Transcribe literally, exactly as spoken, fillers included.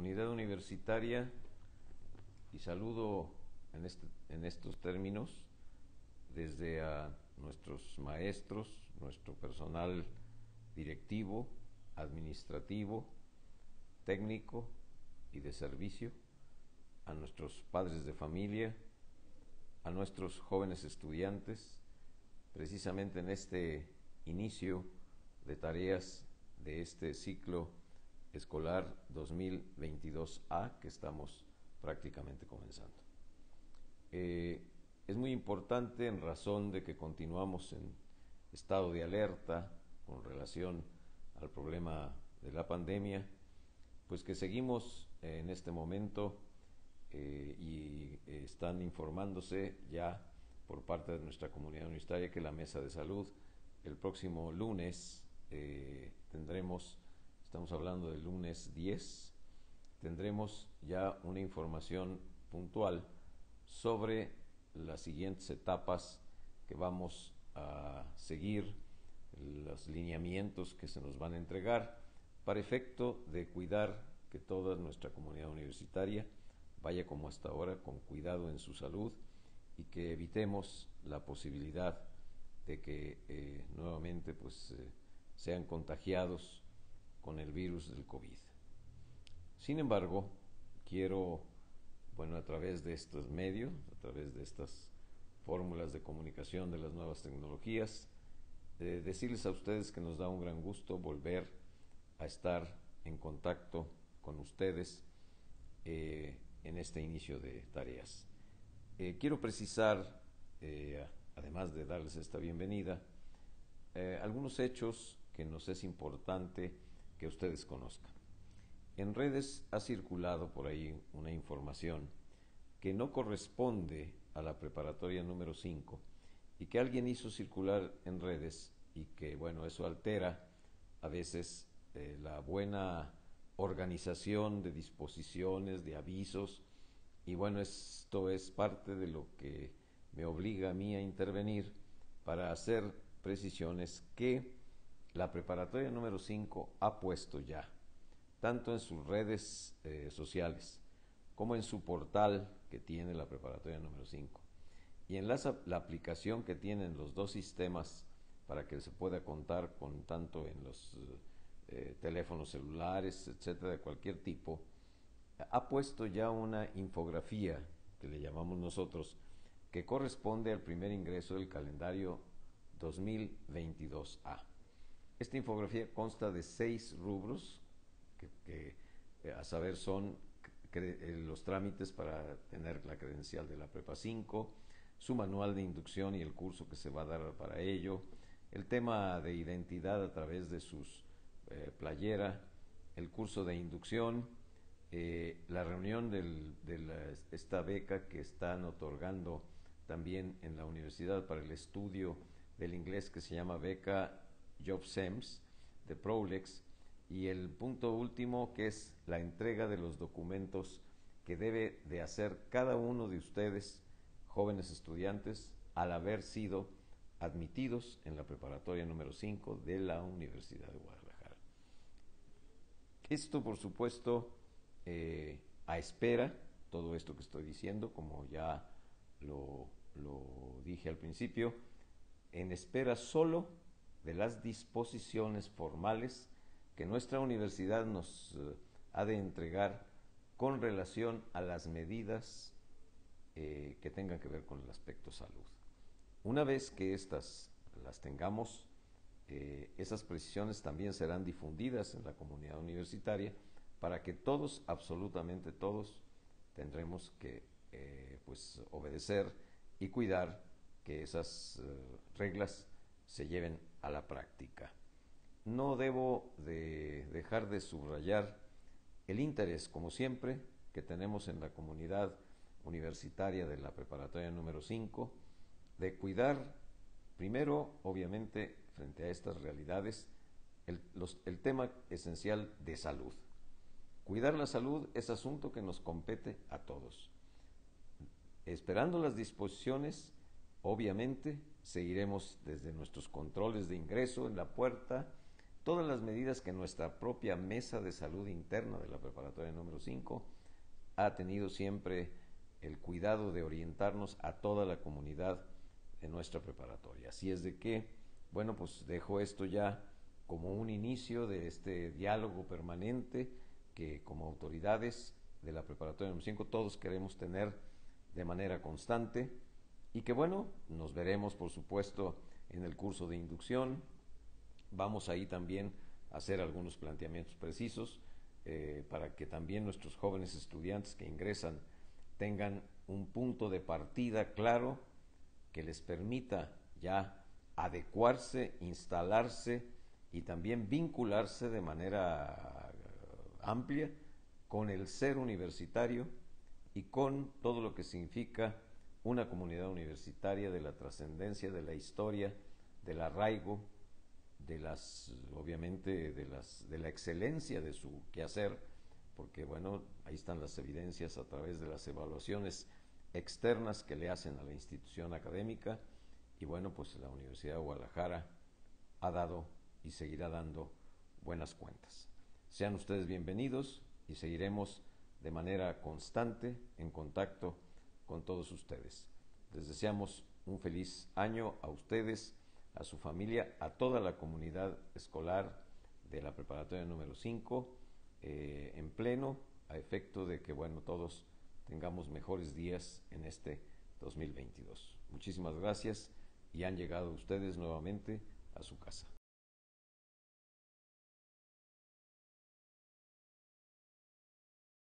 comunidad universitaria, y saludo en, este, en estos términos desde a nuestros maestros, nuestro personal directivo, administrativo, técnico y de servicio, a nuestros padres de familia, a nuestros jóvenes estudiantes, precisamente en este inicio de tareas de este ciclo escolar dos mil veintidós A que estamos prácticamente comenzando. Eh, es muy importante en razón de que continuamos en estado de alerta con relación al problema de la pandemia, pues que seguimos en este momento eh, y eh, están informándose ya por parte de nuestra comunidad universitaria que la Mesa de Salud el próximo lunes eh, tendremos, estamos hablando del lunes diez, tendremos ya una información puntual sobre las siguientes etapas que vamos a seguir, los lineamientos que se nos van a entregar para efecto de cuidar que toda nuestra comunidad universitaria vaya como hasta ahora, con cuidado en su salud, y que evitemos la posibilidad de que eh, nuevamente pues, eh, sean contagiados con el virus del COVID. Sin embargo, quiero, bueno, a través de estos medios, a través de estas fórmulas de comunicación de las nuevas tecnologías, eh, decirles a ustedes que nos da un gran gusto volver a estar en contacto con ustedes eh, en este inicio de tareas. Eh, quiero precisar, eh, además de darles esta bienvenida, eh, algunos hechos que nos es importante que ustedes conozcan. En redes ha circulado por ahí una información que no corresponde a la preparatoria número cinco y que alguien hizo circular en redes y que, bueno, eso altera a veces eh, la buena organización de disposiciones, de avisos, y bueno, esto es parte de lo que me obliga a mí a intervenir para hacer precisiones que la preparatoria número cinco ha puesto ya, tanto en sus redes eh, sociales como en su portal que tiene la preparatoria número cinco, y en la, la aplicación que tienen los dos sistemas para que se pueda contar con tanto en los eh, teléfonos celulares, etcétera, de cualquier tipo. Ha puesto ya una infografía que le llamamos nosotros, que corresponde al primer ingreso del calendario dos mil veintidós A. Esta infografía consta de seis rubros que, que a saber son los trámites para tener la credencial de la Prepa cinco, su manual de inducción y el curso que se va a dar para ello, el tema de identidad a través de sus eh, playera, el curso de inducción, eh, la reunión del, de la, esta beca que están otorgando también en la universidad para el estudio del inglés, que se llama beca JobSems de Prolex, y el punto último, que es la entrega de los documentos que debe de hacer cada uno de ustedes, jóvenes estudiantes, al haber sido admitidos en la preparatoria número cinco de la Universidad de Guadalajara. Esto, por supuesto, eh, a espera, todo esto que estoy diciendo, como ya lo, lo dije al principio, en espera solo de las disposiciones formales que nuestra universidad nos eh, ha de entregar con relación a las medidas eh, que tengan que ver con el aspecto salud. Una vez que estas las tengamos, eh, esas precisiones también serán difundidas en la comunidad universitaria para que todos, absolutamente todos, tendremos que eh, pues, obedecer y cuidar que esas eh, reglas se lleven a la práctica. No debo de dejar de subrayar el interés, como siempre, que tenemos en la comunidad universitaria de la preparatoria número cinco, de cuidar, primero, obviamente, frente a estas realidades, el, los, el tema esencial de salud. Cuidar la salud es asunto que nos compete a todos. Esperando las disposiciones, obviamente, seguiremos desde nuestros controles de ingreso en la puerta, todas las medidas que nuestra propia mesa de salud interna de la preparatoria número cinco ha tenido siempre el cuidado de orientarnos a toda la comunidad de nuestra preparatoria. Así es de que, bueno, pues dejo esto ya como un inicio de este diálogo permanente que como autoridades de la preparatoria número cinco todos queremos tener de manera constante y que, bueno, nos veremos por supuesto en el curso de inducción. Vamos ahí también a hacer algunos planteamientos precisos eh, para que también nuestros jóvenes estudiantes que ingresan tengan un punto de partida claro que les permita ya adecuarse, instalarse y también vincularse de manera amplia con el ser universitario y con todo lo que significa una comunidad universitaria, de la trascendencia, de la historia, del arraigo, de las, obviamente, de las, de la excelencia de su quehacer, porque bueno, ahí están las evidencias a través de las evaluaciones externas que le hacen a la institución académica, y bueno, pues la Universidad de Guadalajara ha dado y seguirá dando buenas cuentas. Sean ustedes bienvenidos y seguiremos de manera constante en contacto con todos ustedes. Les deseamos un feliz año a ustedes, a su familia, a toda la comunidad escolar de la preparatoria número cinco, eh, en pleno, a efecto de que, bueno, todos tengamos mejores días en este dos mil veintidós. Muchísimas gracias y han llegado ustedes nuevamente a su casa.